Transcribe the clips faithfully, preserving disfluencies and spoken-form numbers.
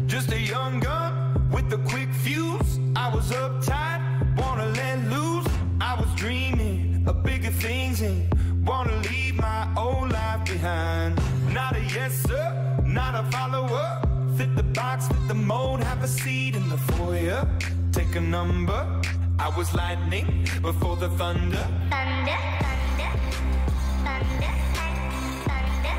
Just a young gun with a quick fuse. I was uptight, wanna let loose. I was dreaming of bigger things and wanna leave my old life behind. Not a yes sir, not a follower. Fit the box, fit the mold, have a seat in the foyer. Take a number. I was lightning before the thunder. Thunder, thunder, thunder, thunder,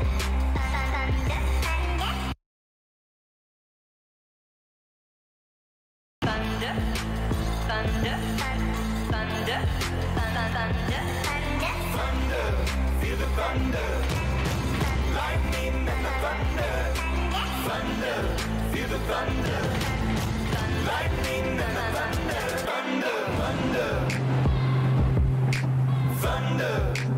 thunder, thunder, thunder, thunder, thunder, thunder, thunder, feel the thunder, lightning and the thunder, thunder, feel the thunder, lightning and the thunder, thunder, thunder, thunder.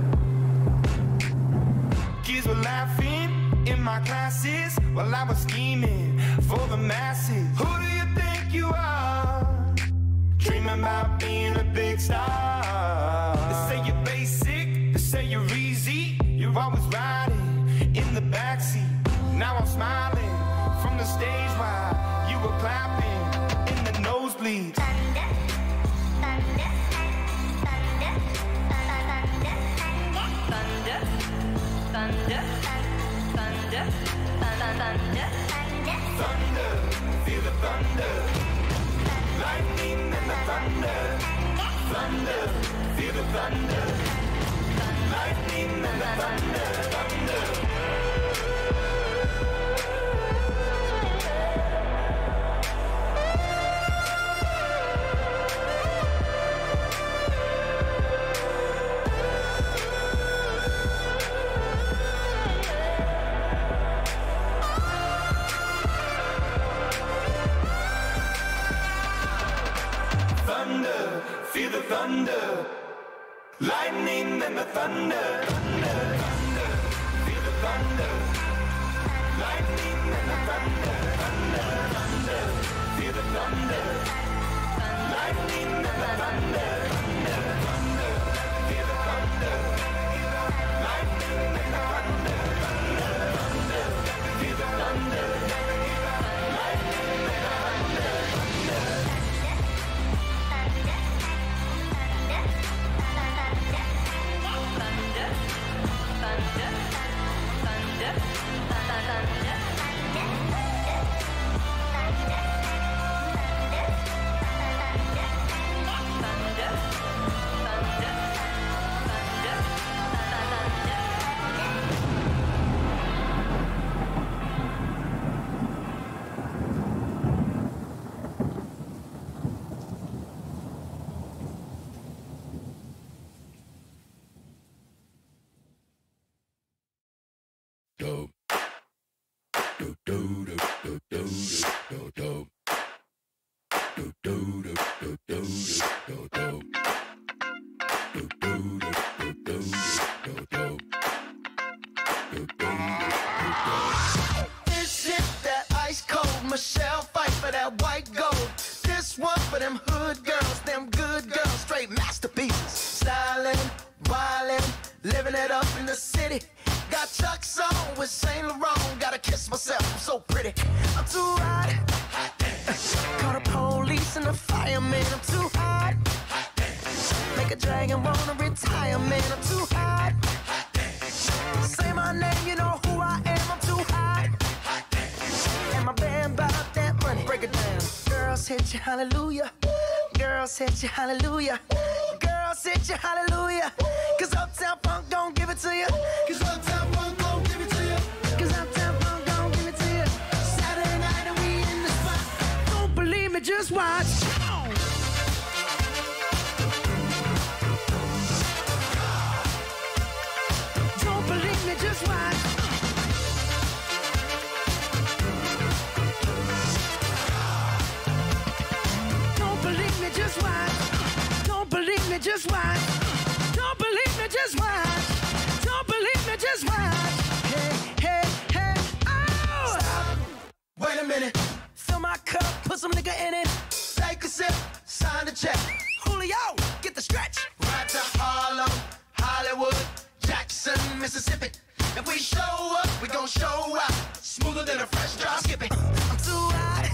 Kids were laughing in my classes while I was scheming for the masses. Who do you think you are? Dreaming about being a big star. They say you're basic, they say you're easy. You're always riding in the backseat. Now I'm smiling from the stage while you were clapping in the nosebleeds. thunder, thunder, thunder, thunder, thunder, thunder, thunder, thunder, Thunder, feel the thunder, lightning and the thunder, thunder, feel the thunder, lightning and the thunder, thunder. Feel the thunder, lightning and the thunder, thunder, thunder. Feel the thunder, lightning and the thunder, thunder, thunder. Feel the thunder, lightning and the thunder, thunder, thunder. Feel the thunder, lightning and the thunder, thunder, thunder. Feel the thunder, lightning and the thunder, thunder. Hallelujah, girls hit you, hallelujah, girls hit you, hallelujah, cause Uptown Funk don't give it to you, cause Uptown Funk don't give it to you, cause Uptown Funk don't give it to you. Saturday night and we in the spot, don't believe me, just watch. Don't believe me, just watch. Just watch. Don't believe me, just watch. Don't believe me, just watch. Don't believe me, just watch. Hey, hey, hey, oh! Stop. Wait a minute. Fill my cup, put some nigga in it. Take a sip, sign the check. Julio, get the stretch. Right to Harlem, Hollywood, Jackson, Mississippi. If we show up, we gon' show out. Smoother than a fresh drop skipping. I'm too hot.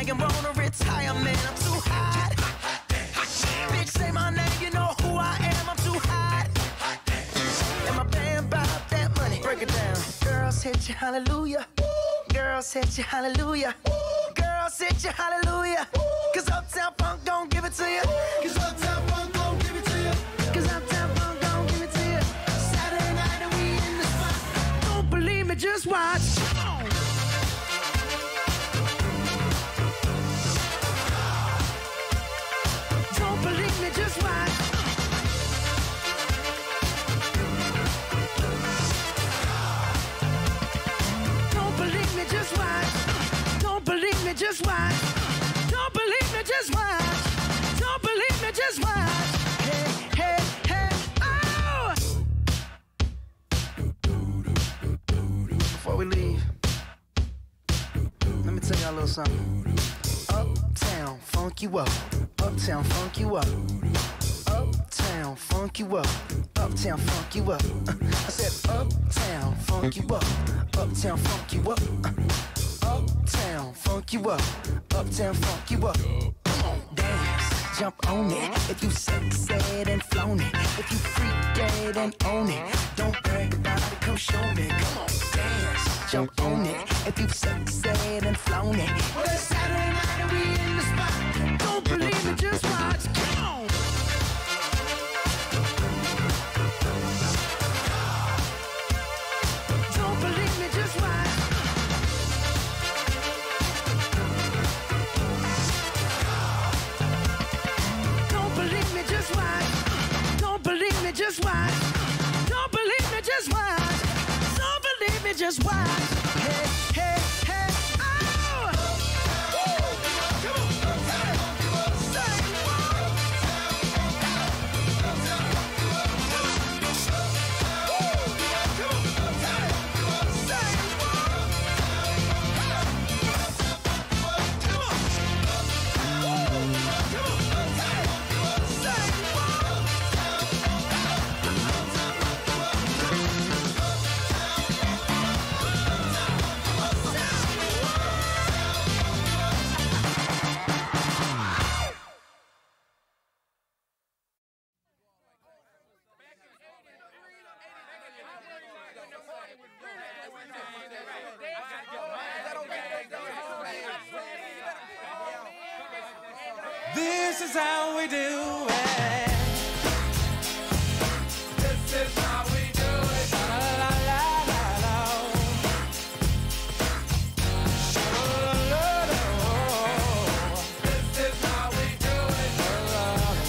and wanna retire, man. I'm too hot. Bitch, say my name, you know who I am. I'm too hot. And my band bought that money. Break it down. Girls hit you, hallelujah. Girls hit you, hallelujah. Girls hit you, hallelujah. Cause Uptown Funk don't give it to you. Cause Uptown Funk don't give it to you. Cause Uptown Funk don't give it to you. Saturday night and we in the spot. Don't believe me, just watch. Don't believe me, just watch. Don't believe me, just watch. Don't believe me, just watch. Don't believe me, just watch. Don't believe me, just watch. Hey, hey, hey, oh! Before we leave, let me tell y'all a little something. Uptown, funk you up. Uptown, funk you up. Uptown, funk you up. Uptown, funk you up. I said, Uptown, funk you up. Uptown, funk you up. Uptown, funk you up. Uptown, funk you up. Come on, dance, jump on it. If you sexed and flown it. If you freak dead and own it. Don't brag about it, come show me. Come on, dance, jump on it. If you sexed and flown it. Well, it's Saturday night and we in the spot. Don't believe it, just watch. Come on. Don't believe me, just watch. Don't believe me, just watch. Don't believe me, just watch. Don't believe me, just watch. Don't believe me, just watch. Hey, hey, hey, oh! Woo! Come on, say, say, whoa! This is how we do it. This is how we do it. La la la la la. La la la. This is how we do it.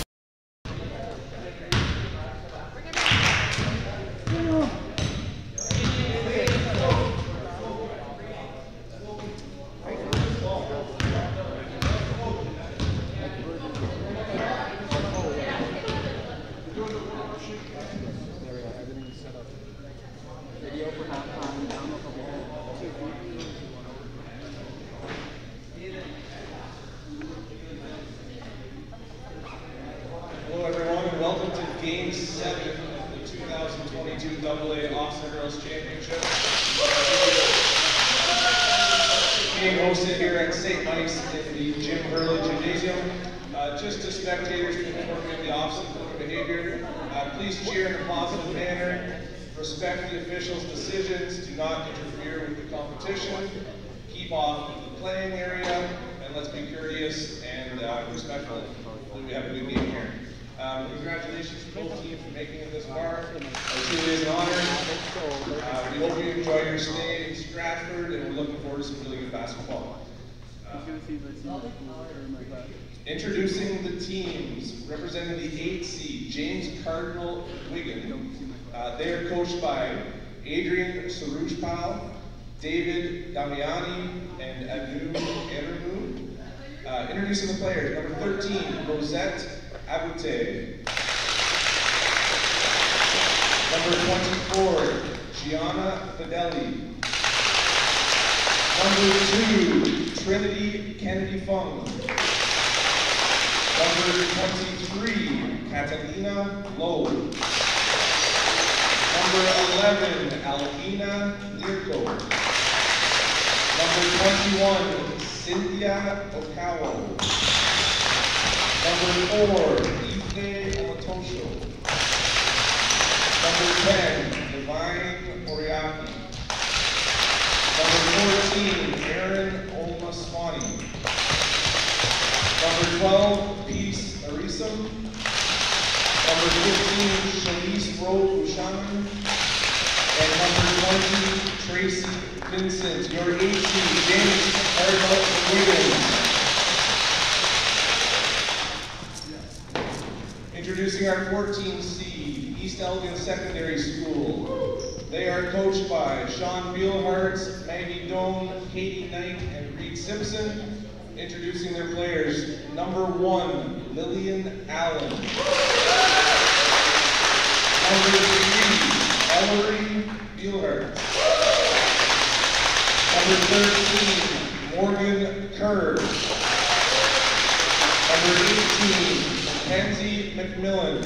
Hello everyone and welcome to Game seven of the two thousand twenty-two double A Officer Girls Championship. Being hosted here at Saint Mike's in the Jim Hurley Gymnasium. Uh, just to spectators performing the officer code behavior, uh, please cheer in a positive manner, respect the officials' decisions, do not interfere with the competition, keep off the playing area, and let's be courteous and uh, respectful. Hopefully we have a good game here. Um, congratulations to both teams for making it this far. It truly is an honor. Uh, we hope you enjoy your stay in Stratford, and we're looking forward to some really good basketball. Uh, introducing the teams representing the eight seed, James Cardinal McGuigan. Uh, they are coached by Adrian Saruchpal, David Damiani, and Anu Eramu. Uh, introducing the players, number thirteen, Rosette Abute. Number twenty-four, Gianna Fideli. Number two, Trinity Kennedy Fung. Number twenty-three, Catalina Lowe. Number eleven, Alvina Lirko. Number twenty-one, Cynthia Okawa. Number four, Ife Omatosho. Number ten, Divine Oriaki. Number fourteen, Aaron Olmaswani. Number twelve, Peace Arisam. Number fifteen, Shalice Rowe Bushaman. And number twenty, Tracy Vincent. Your H C, James Cardinal McGuigan. Introducing our fourteen seed, East Elgin Secondary School. They are coached by Sean Beelhartz, Maggie Doan, Katie Knight, and Reed Simpson. Introducing their players, number one, Lillian Allen. Number three, Ellery Beelhartz. Number thirteen, Morgan Kerr. Number eighteen, Mackenzie McMillan.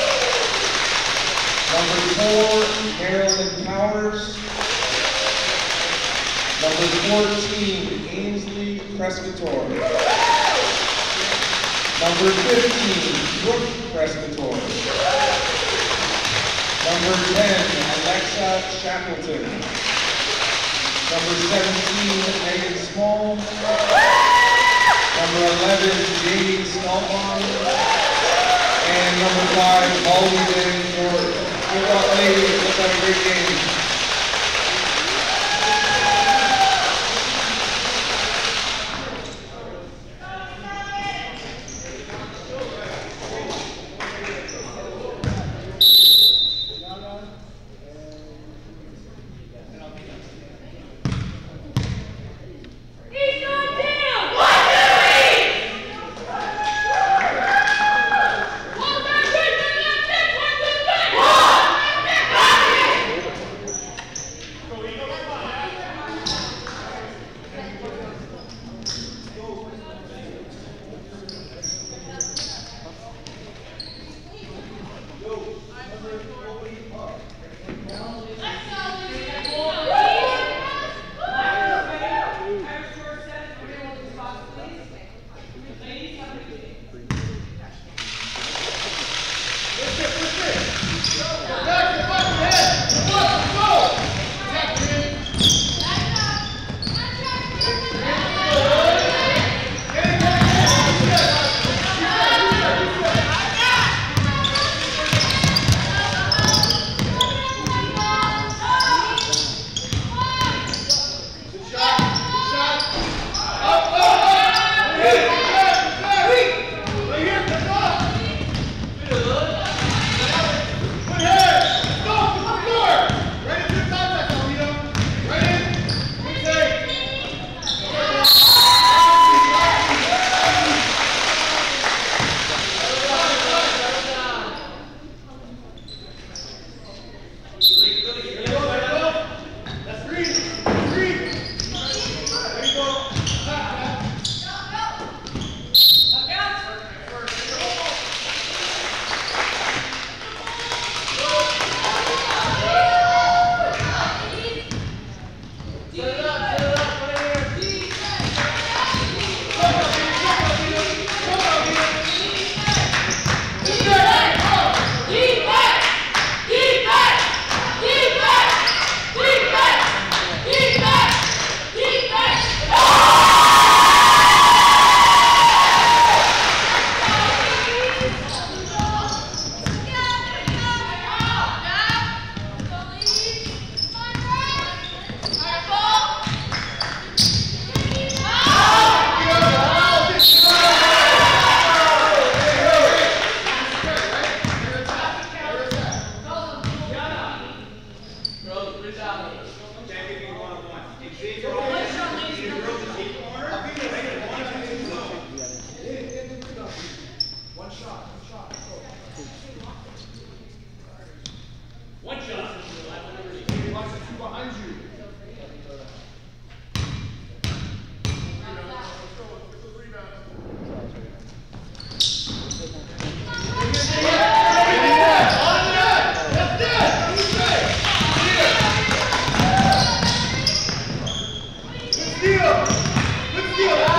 Number four, Marilyn Powers. Number fourteen, Ainsley Presbytor. Number fifteen, Brooke Presbytor. Number ten, Alexa Shackleton. Number seventeen, Megan Small. Number eleven, Jamie Stalbaum. And number five, Holly Lynn George. Good luck, ladies. Let's have a great game. Good steal! Good steal!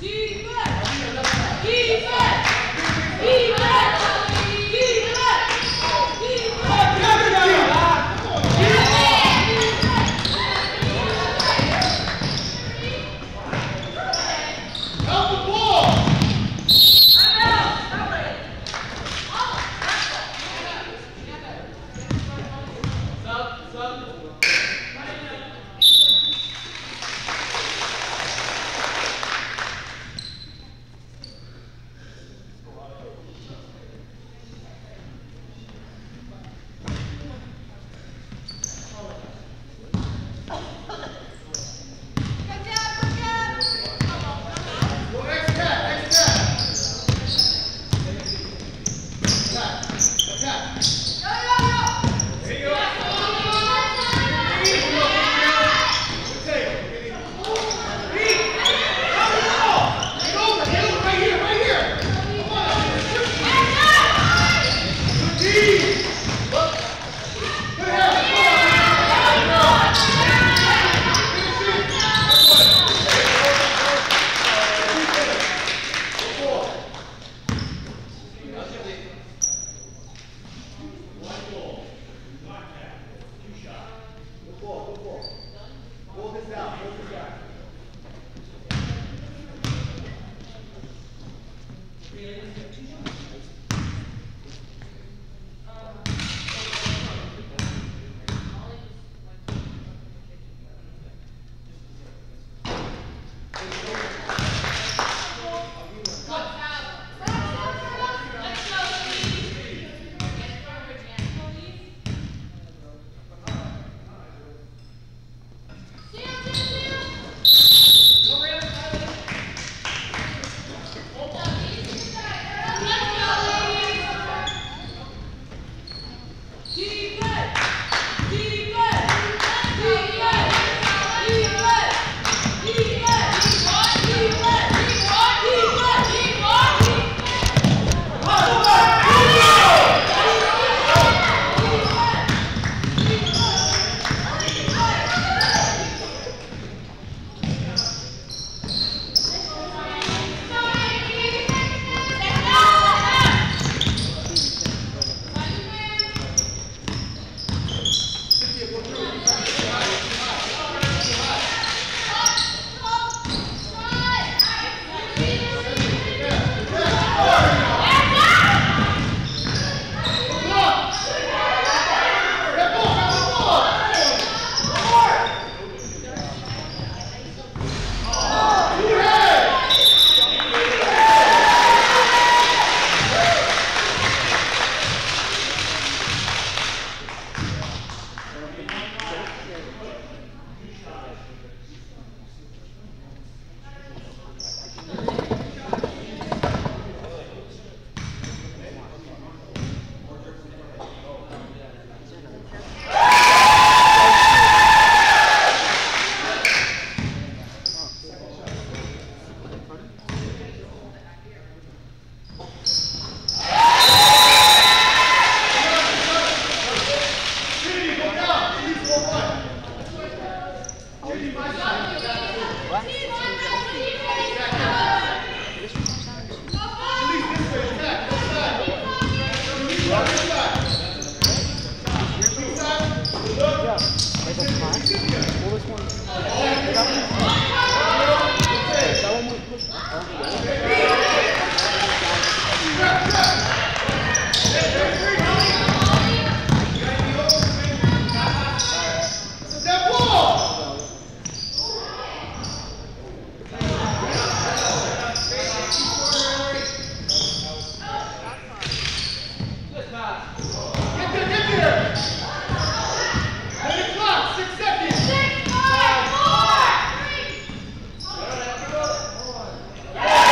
Yeah.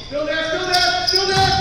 Still there, still there, still there!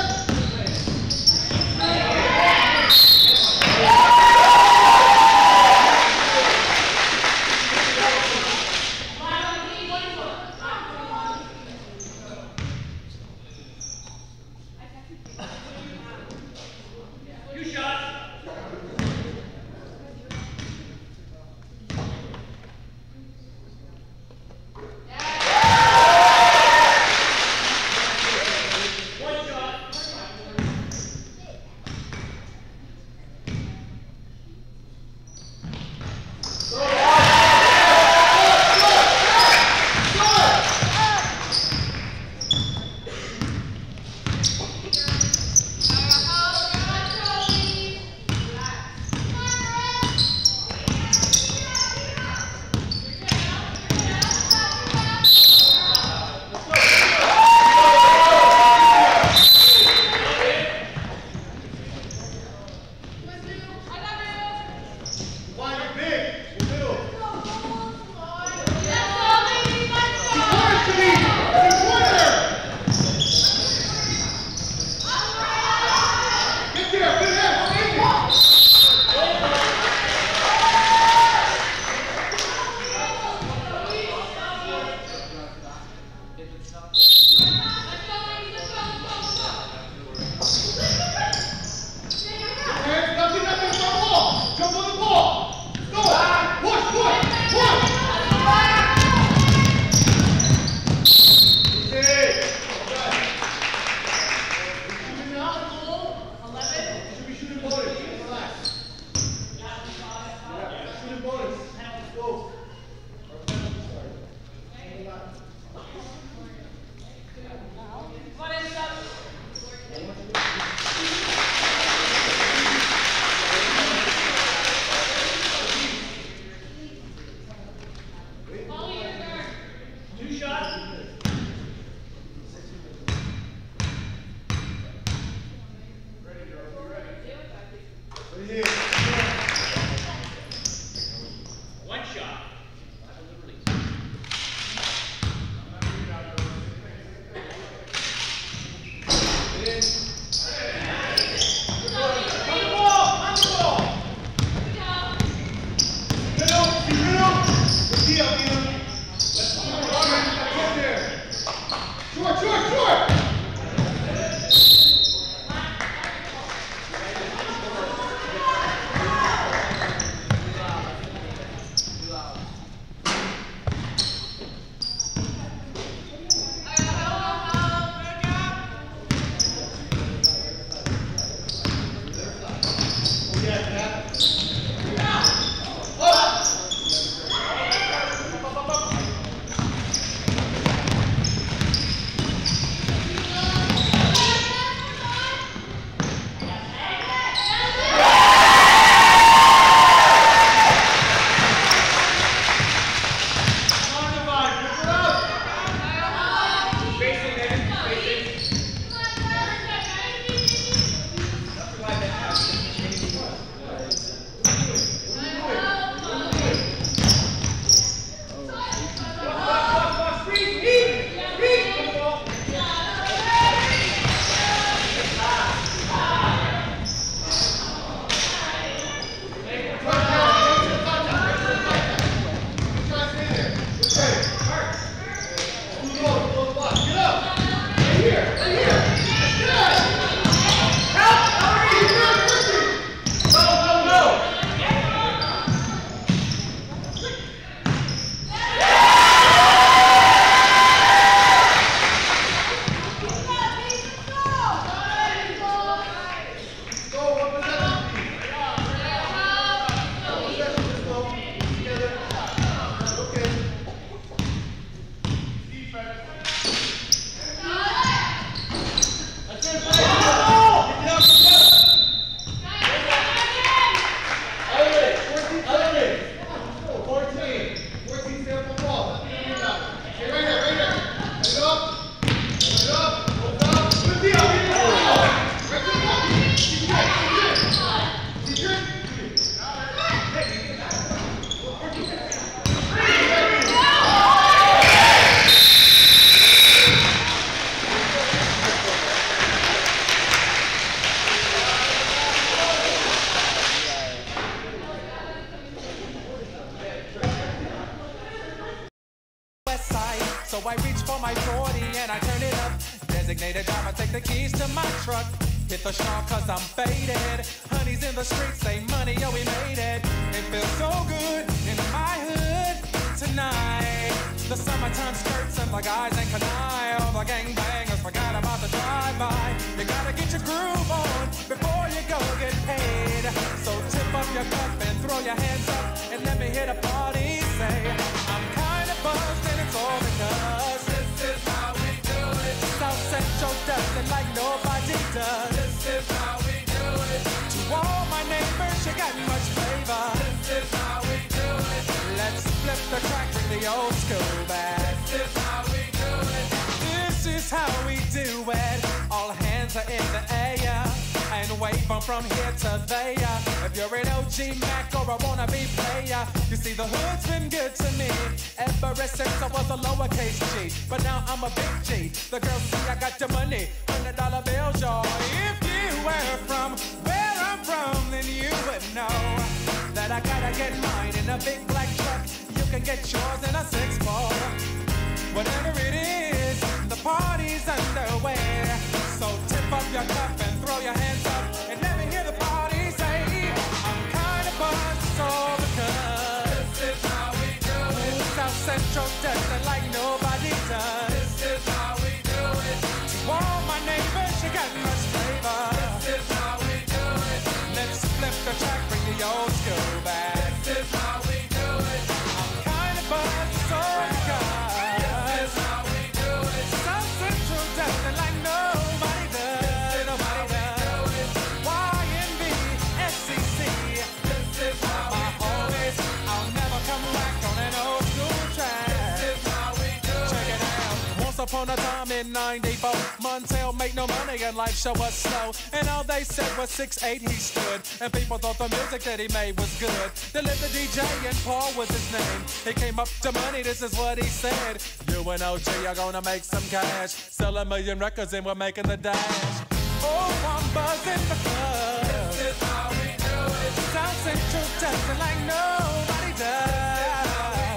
driver, take the keys to my truck. Hit the shop cause I'm faded. Honey's in the streets, say money, yo, we made it. It feels so good in my hood tonight. The summertime skirts and the guys ain't canine. All the gangbangers forgot about the drive-by. You gotta get your groove on before you go get paid. So tip up your cup and throw your hands up and let me hear the party say, I'm kinda buzzed and it's all because this is how we do it. South Central does it like nobody does. This is how we do it. To all my neighbors, you got much flavor. This is how we do it. Let's flip the track, bring the old school back. This is how we do it. This is how we do it. All hands are in the air and wave them from here to there. If you're an O G Mac or a wannabe player, you see the hood's been good to me ever since I was a lowercase G. But now I'm a big G. The girls see I got the money, hundred dollar bills, y'all. If you were from where I'm from, then you would know that I gotta get mine in a big black truck. You can get yours in a six four. Whatever it is, the party's underway. So tip up your cup and throw your hands up and let me hear the party say, I'm kinda buzzed, it's all because this is how we do it. South Central does it like nobody does. This is how we do it. To all my neighbors, you got much flavor. This is how we do it. Let's flip the track, bring the old school back. This is how we do it. I'm kinda buzzed, it's all because this is how we do it. South Central does it like nobody does. Nobody does. Y N B, S C C. This is how my homies. I'll never come back on an old school track. This is how we do it. Check it out. Once upon a time in ninety-four, Montel made no money and life show was slow. And all they said was six eight he stood. And people thought the music that he made was good. They lived the D J and Paul was his name. He came up to money, this is what he said. You and O G are gonna make some cash. Sell a million records and we're making the dash. Oh, I'm buzzing the club. This is how we do it. South Central does it like nobody does.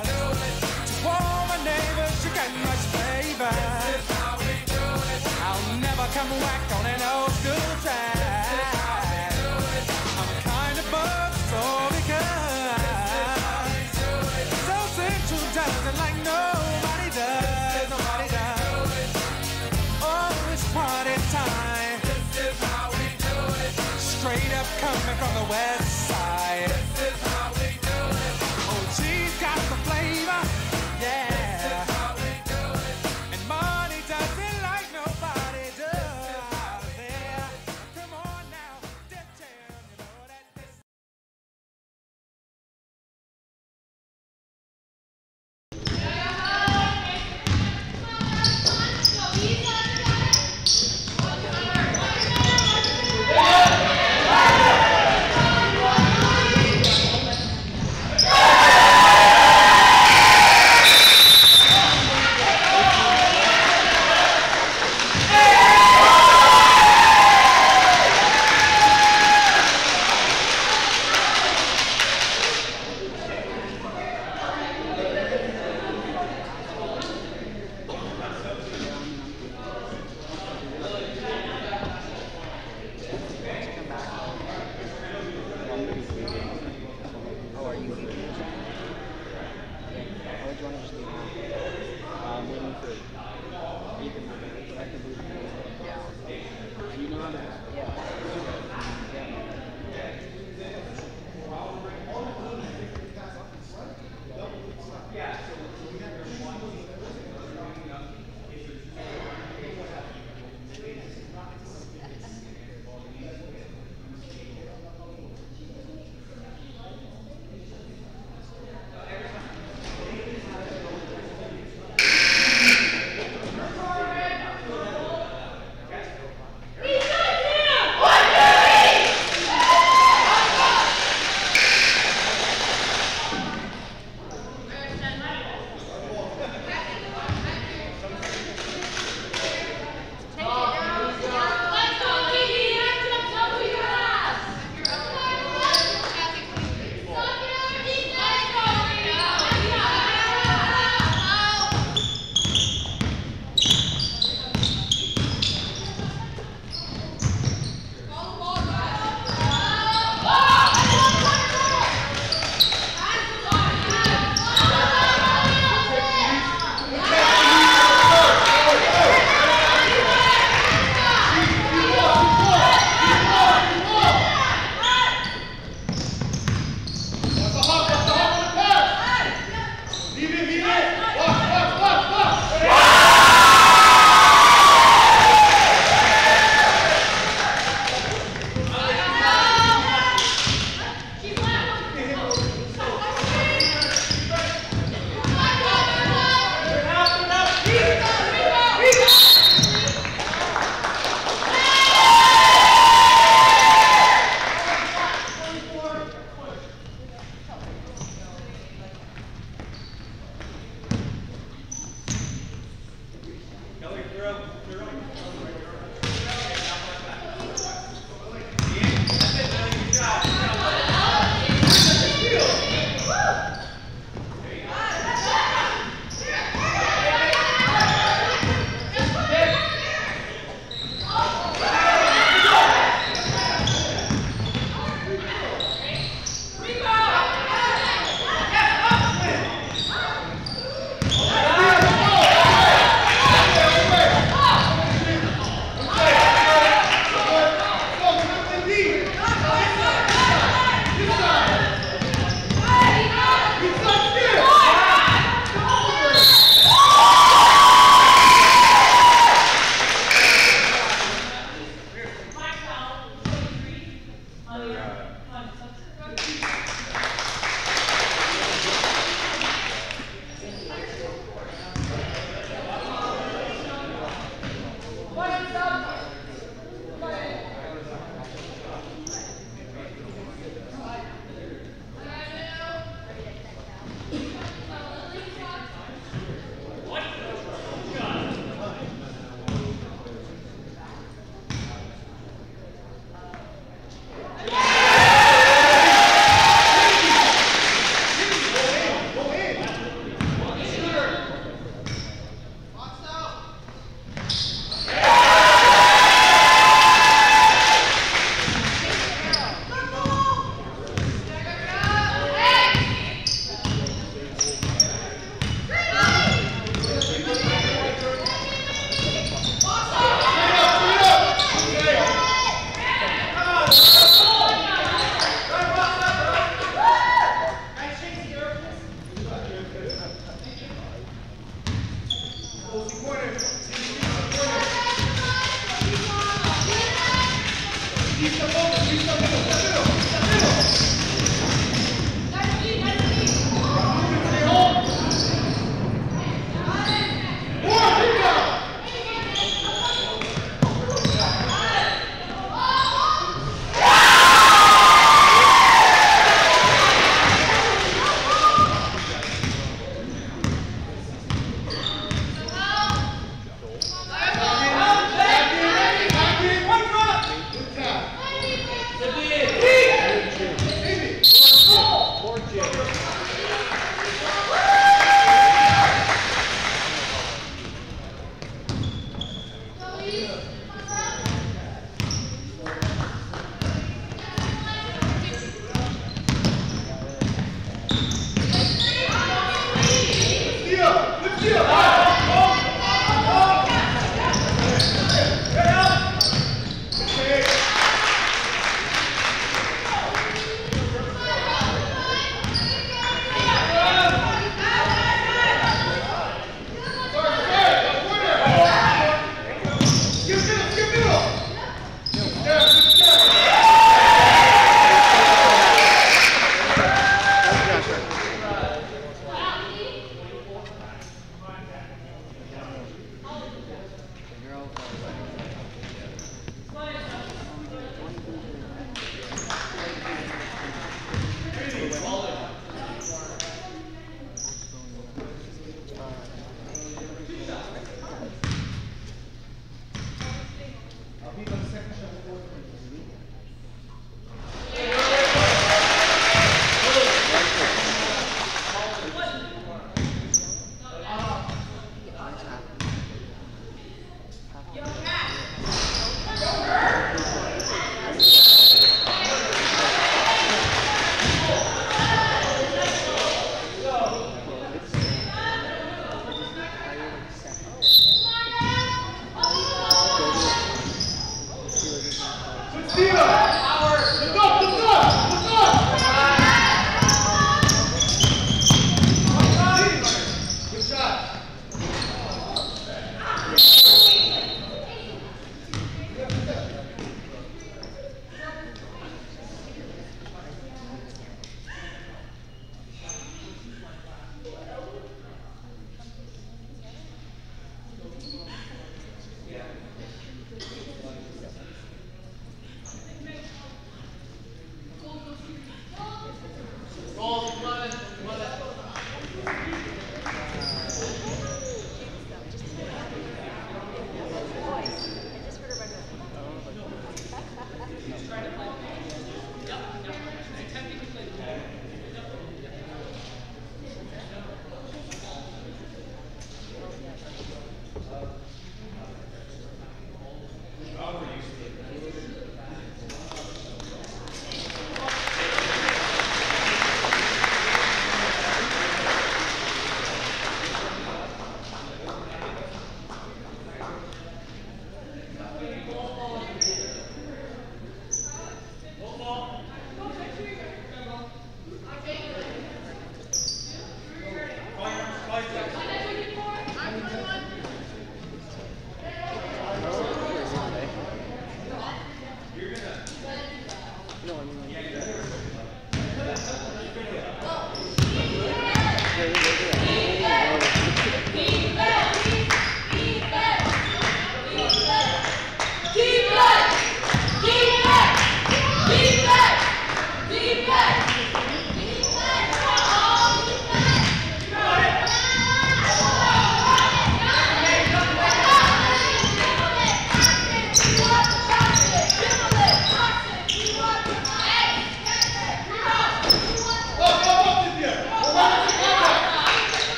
To all my neighbors, you got much flavor. This is how we do it. I'll never come whack on an old school track. This is how we do it. I'm kinda buzzed, so because South Central does it like nobody does. Nobody does. Oh, it's party time. This is how we do it. Straight up coming from the west side. This is how we do it. Oh, G's got the flavor. Yeah. This is how we do it. And money does it like nobody does. Yeah. Come on now, Def Jam, you know that this. Yeah.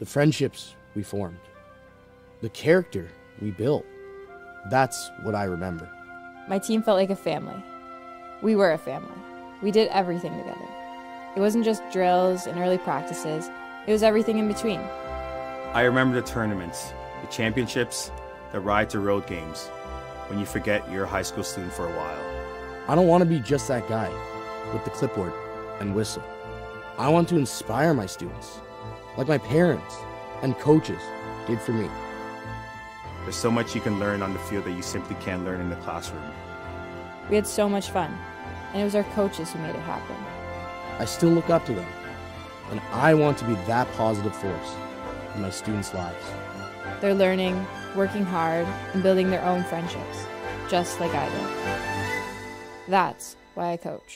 The friendships we formed, the character we built, that's what I remember. My team felt like a family. We were a family. We did everything together. It wasn't just drills and early practices, it was everything in between. I remember the tournaments, the championships, the ride to road games, when you forget you're a high school student for a while. I don't want to be just that guy with the clipboard and whistle. I want to inspire my students, like my parents and coaches did for me. There's so much you can learn on the field that you simply can't learn in the classroom. We had so much fun, and it was our coaches who made it happen. I still look up to them, and I want to be that positive force in my students' lives. They're learning, working hard, and building their own friendships, just like I did. That's why I coach.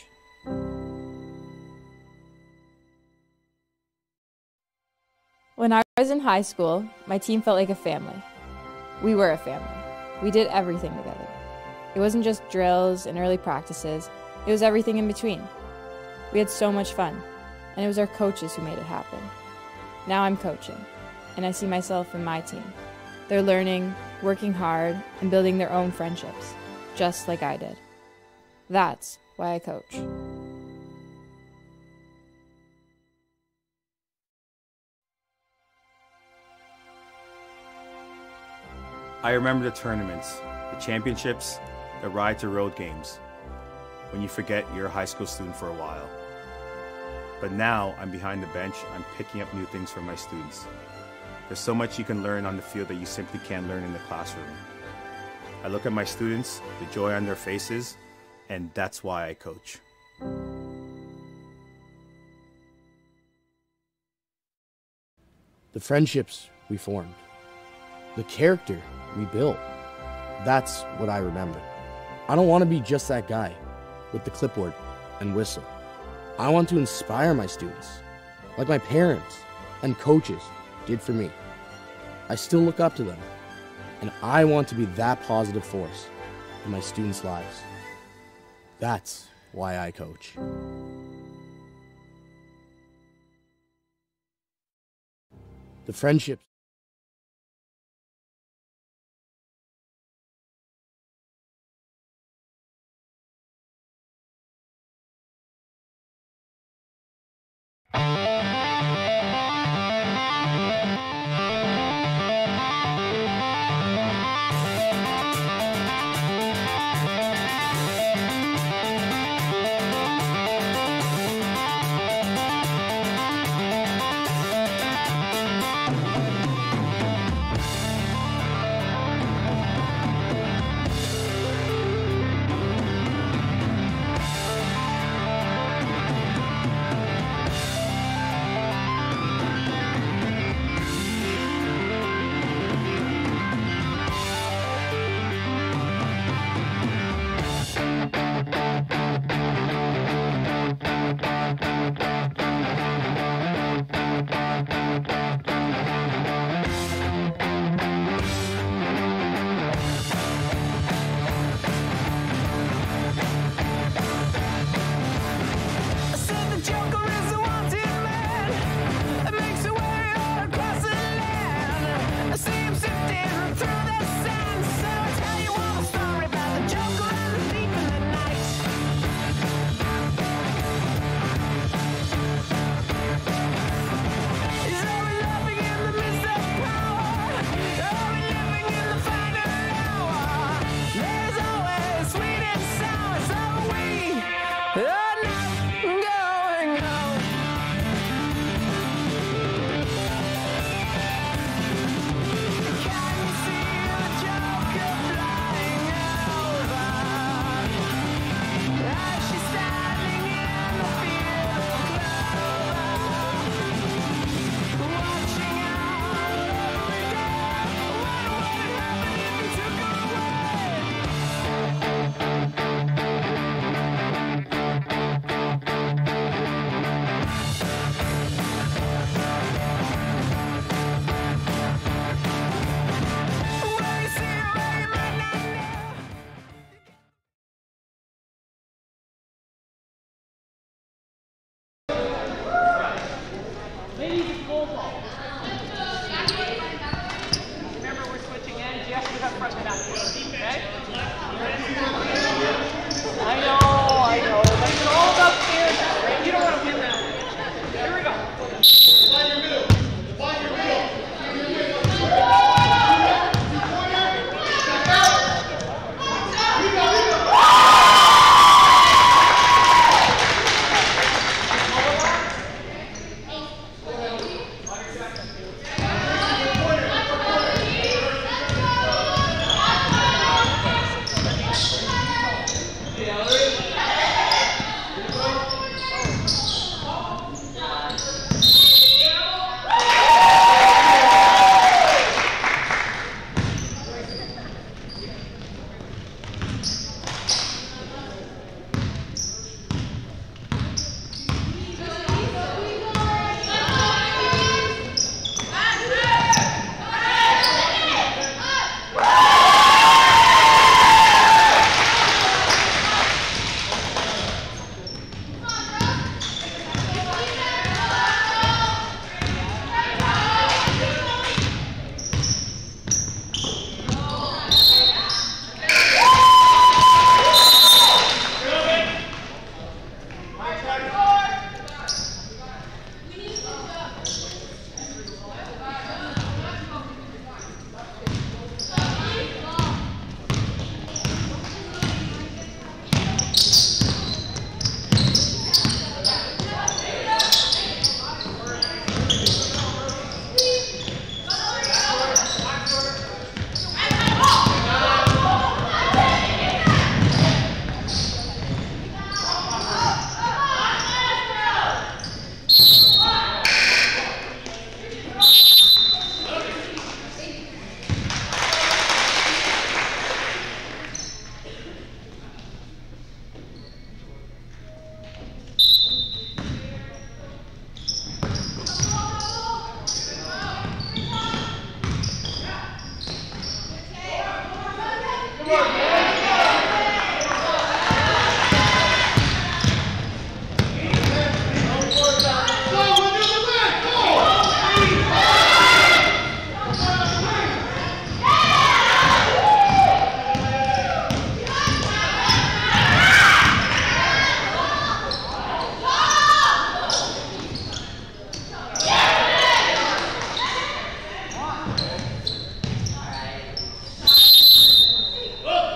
When I was in high school, my team felt like a family. We were a family. We did everything together. It wasn't just drills and early practices, it was everything in between. We had so much fun, and it was our coaches who made it happen. Now I'm coaching, and I see myself in my team. They're learning, working hard, and building their own friendships, just like I did. That's why I coach. I remember the tournaments, the championships, the ride to road games, when you forget you're a high school student for a while. But now I'm behind the bench, I'm picking up new things from my students. There's so much you can learn on the field that you simply can't learn in the classroom. I look at my students, the joy on their faces, and that's why I coach. The friendships we formed, the character we built, that's what I remember. I don't want to be just that guy with the clipboard and whistle. I want to inspire my students, like my parents and coaches did for me. I still look up to them, and I want to be that positive force in my students' lives. That's why I coach. The friendships. Up!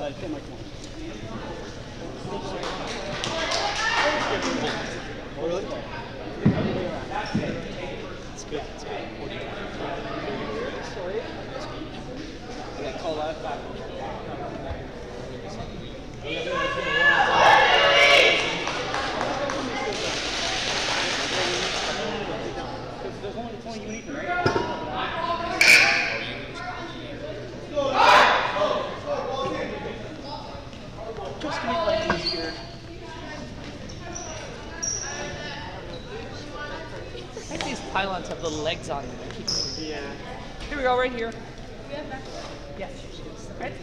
outside. Come on, come on. Oh, really? That's good. That's good. Yeah, call that back. There's only twenty you need, right? Just to make life easier. I think these pylons have little legs on them. Yeah. Here we go, right here. Yes. Right.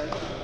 Cardinal.